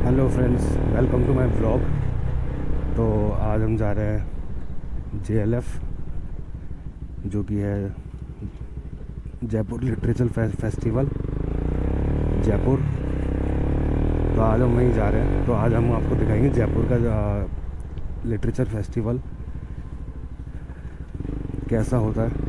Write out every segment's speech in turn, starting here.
Hello friends, welcome to my vlog. तो आज हम जा रहे हैं JLF, जो कि है जयपुर लिटरेचर फेस्टिवल जयपुर। तो आज हम वहीं जा रहे हैं। तो आज हम आपको दिखाएंगे जयपुर का लिटरेचर फेस्टिवल कैसा होता है।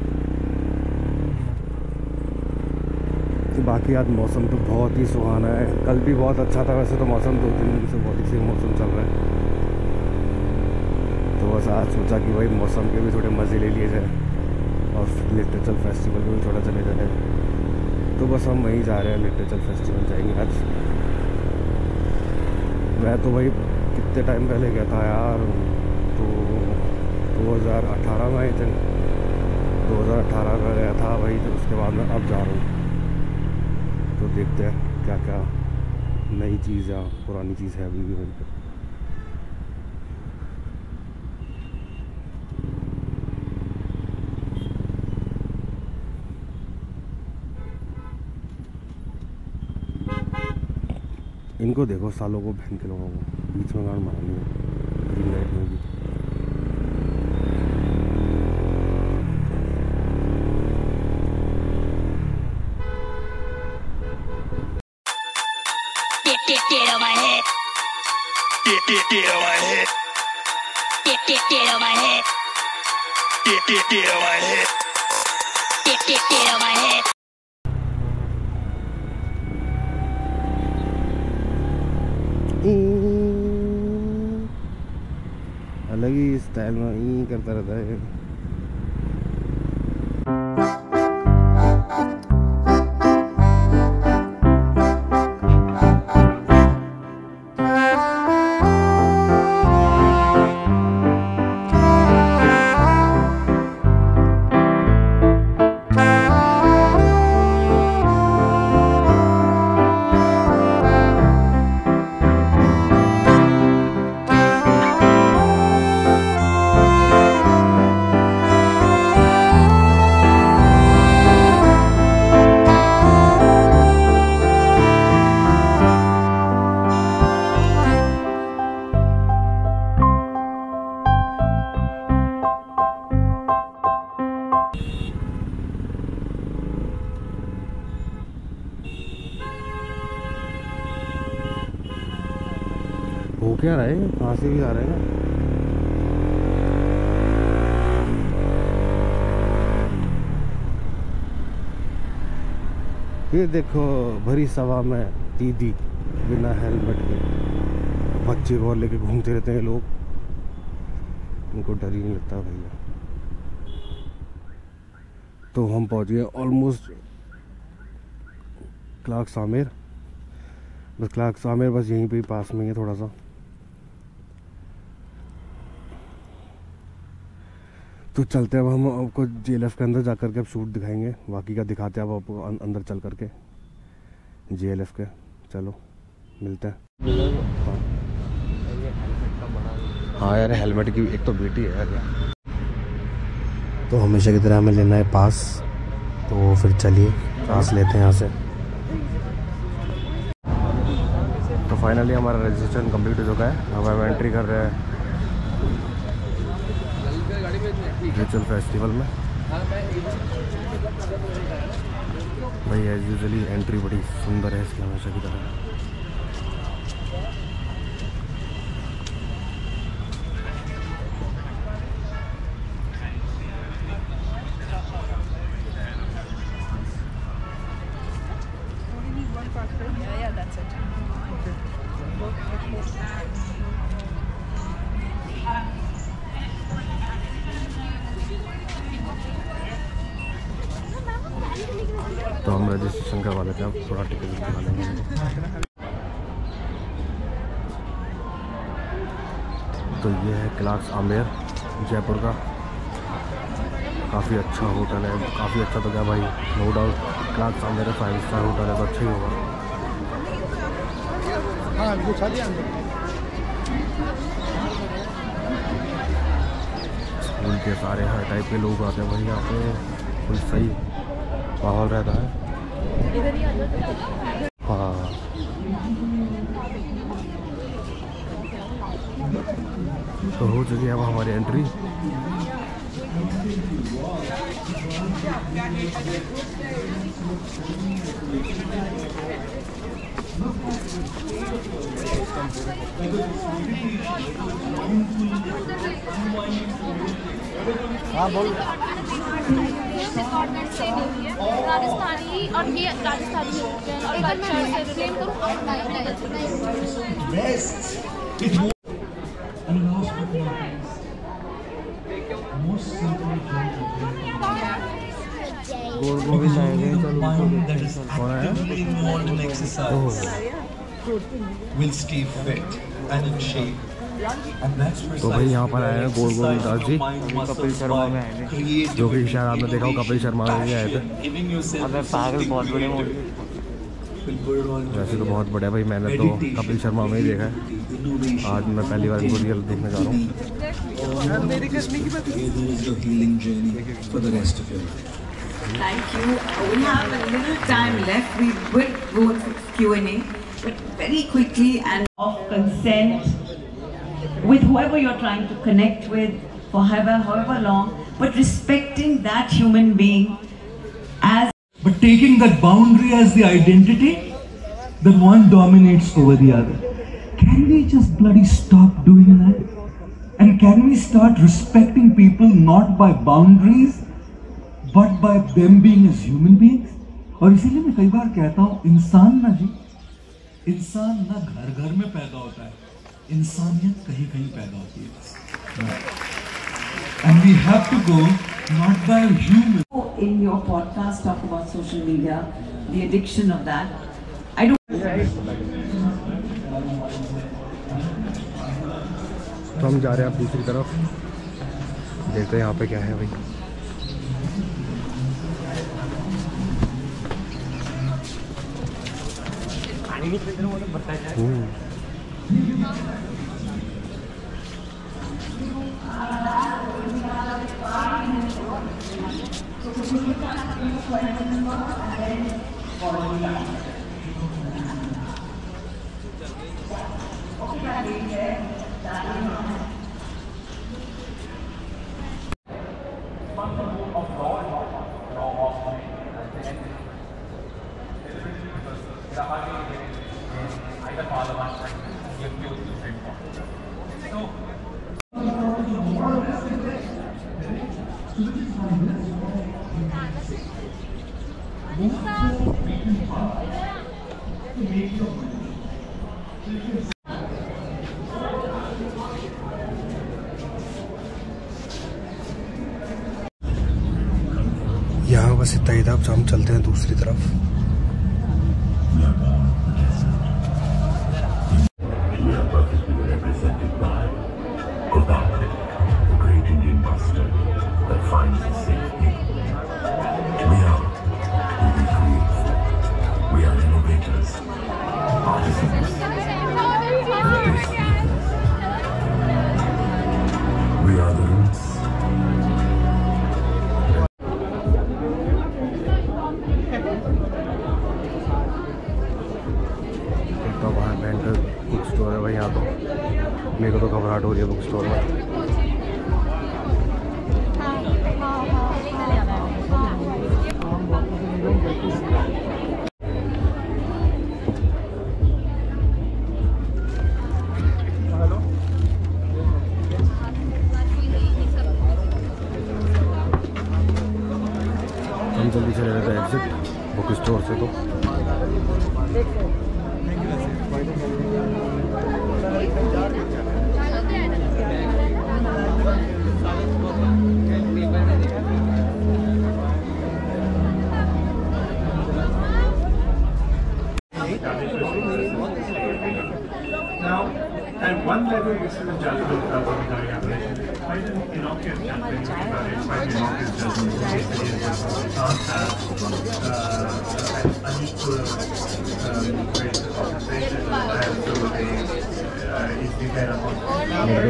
बाकी आज मौसम तो बहुत ही सुहाना है। कल भी बहुत अच्छा था वैसे तो मौसम, 2-3 दिन से बहुत ही सही मौसम चल रहा है। तो बस आज सोचा कि भाई मौसम के भी थोड़े मज़े ले लिए जाए और लिटरेचर फेस्टिवल में भी थोड़ा चले जाए। तो बस हम वहीं जा रहे हैं, लिटरेचर फेस्टिवल जाएंगे आज। मैं तो भाई कितने टाइम पहले गया था यार, तो 2018 में आई थिंक 2018 में गया था भाई। तो उसके बाद मैं अब जा रहा हूँ। तो देखते हैं क्या क्या नई चीज़ या पुरानी चीज़ है अभी भी वहीं पर। इनको देखो, सालों को बहन के लोगों को बीच में गाड़ मारनी है ग्रीन लाइट में भी। Get on my head. Get on my head. Get on my head. Get on my head. Get on my head. अलग ही स्टाइल में करता रहता है। हो क्या रहा है, कहाँ से भी आ रहे हैं। ये देखो भरी सभा में दीदी बिना हेलमेट के, बच्चे को लेके घूमते रहते हैं लोग। उनको डर ही नहीं लगता भैया। तो हम पहुंच गए ऑलमोस्ट क्लार्क्स आमेर। बस क्लार्क्स आमेर बस यहीं पे पास में है थोड़ा सा। तो चलते हैं अब, हम आपको JLF के अंदर जा करके अब शूट दिखाएंगे। बाकी का दिखाते हैं अब आपको अंदर चल करके JLF के। चलो मिलते हैं। हाँ यार, हेलमेट की एक तो बेटी है यार। तो हमेशा की तरह हमें लेना है पास। तो फिर चलिए पास लेते हैं यहाँ से। तो फाइनली हमारा रजिस्ट्रेशन कंप्लीट हो चुका है। अब हम एंट्री कर रहे हैं लिटरेचर फेस्टिवल में। भाई एज यूजुअली एंट्री बड़ी सुंदर है इसकी, हमेशा की तरह। तो हम रजिस्ट्रेशन करवा लेते हैं, अब थोड़ा टिकट दिखा लेंगे उनको। तो ये है क्लार्क्स आमेर जयपुर का। काफ़ी अच्छा होटल है, काफ़ी अच्छा। तो क्या भाई, no doubt Clarks Amer 5 star hotel है तो अच्छा ही होगा। स्कूल के सारे हर टाइप के लोग आते हैं भाई यहाँ पे। फुल सही माहौल रहता है। हाँ तो हो चुकी है अब हमारी एंट्री। हाँ बोल। राजस्थानी और ये राजस्थानी एक्सप्लेन करूँ। Will stay fit and in shape. तो भाई यहाँ पर आए हैं गोल दास जी, कपिल शर्मा में आए थे, जो कि शायद आपने देखा हो कपिल शर्मा में भी आए थे। अबे पागल, बहुत बड़े वैसे तो बहुत बढ़िया भाई, मैंने तो कपिल शर्मा में ही देखा है, आज मैं पहली बार इनको रियल देखने जा रहा हूँ। Thank you. We have a little time left. We will go to Q&A, but very quickly and of consent with whoever you're trying to connect with for however long, but respecting that human being as. But taking that boundary as the identity, then one dominates over the other. Can we just bloody stop doing that? And can we start respecting people not by boundaries, but by them being as human beings? और इसीलिए मैं कई बार कहता हूँ, इंसान ना घर घर में पैदा होता है, इंसानियत कहीं कहीं पैदा होती है। And we have to go not by human. In your podcast, talk about social media, the addiction of that. I don't. तो हम जा रहे हैं अब दूसरी तरफ, देखते हैं यहाँ पे क्या है भाई। यहाँ बस इतना ही था, अब हम चलते हैं दूसरी तरफ। बुक स्टोर है भाई, यहाँ तो मेरे को तो घबराहट हो रही है बुक स्टोर में। हम जल्दी चले गए थे एग्जिट बुक स्टोर से। तो Now, at one level, this is a judgment of the operation. Quite an innocuous judgment, quite innocuous judgment. Basically, it can't have an unequal rate of compensation, and so if you get a that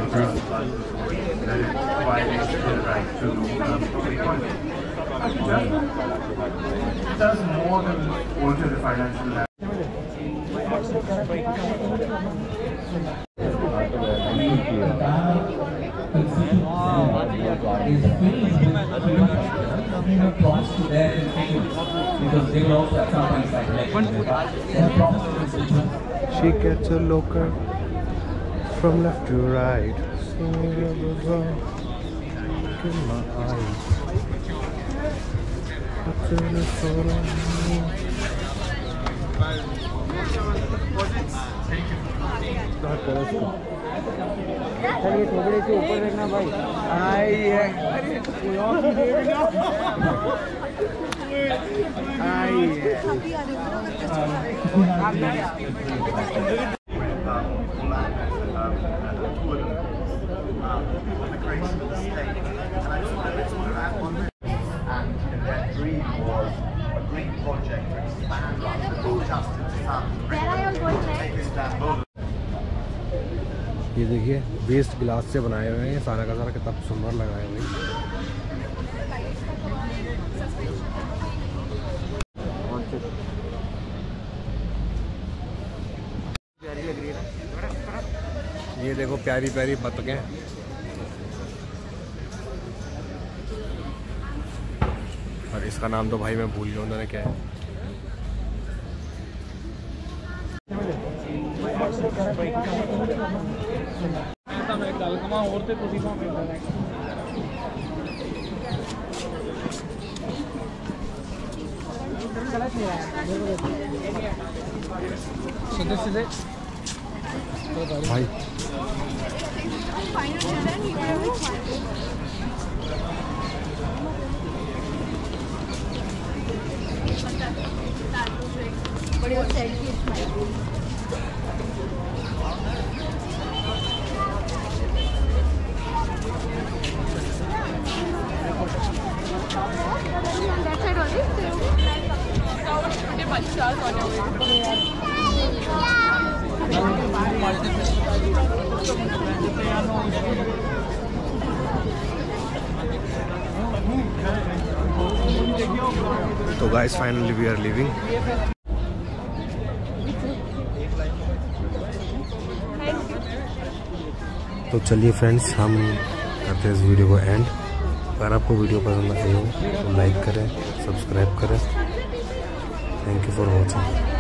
it violates the right to equality. Judgment does more than alter the financial She gets a local from left to right. In my eyes. चलिए थोड़े से ऊपर रखना भाई। आई है ये देखिए waste गिलास से बनाए हुए हैं, सारा का सारा कितना सुंदर लगाए हुए हैं। ये देखो प्यारी प्यारी बतखें, और इसका नाम तो भाई मैं भूल गया उन्होंने क्या है। भाई तो guys finally we are living. तो चलिए फ्रेंड्स, हम करते हैं इस वीडियो को एंड। अगर आपको वीडियो पसंद आई हो तो लाइक करें, सब्सक्राइब करें। Thank you for watching.